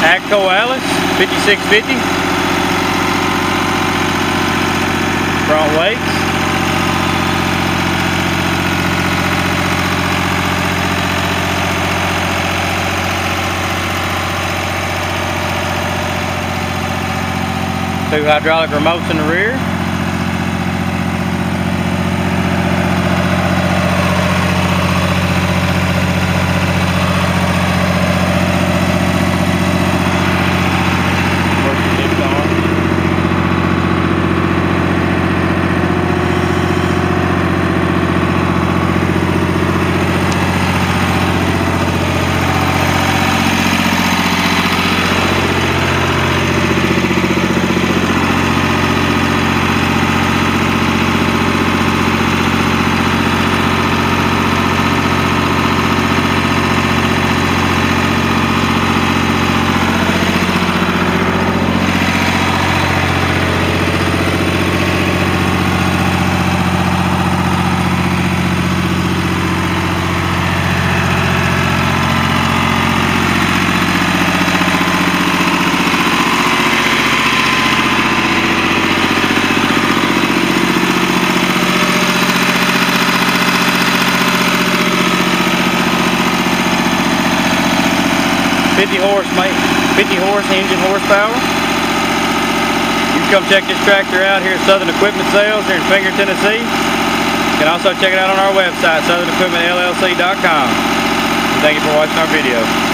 AGCO Alice 5650. Front weights. Two hydraulic remotes in the rear. $50 horse engine horsepower. You can come check this tractor out here at Southern Equipment Sales here in Finger, Tennessee. You can also check it out on our website, southern equipment llc.com. Thank you for watching our video.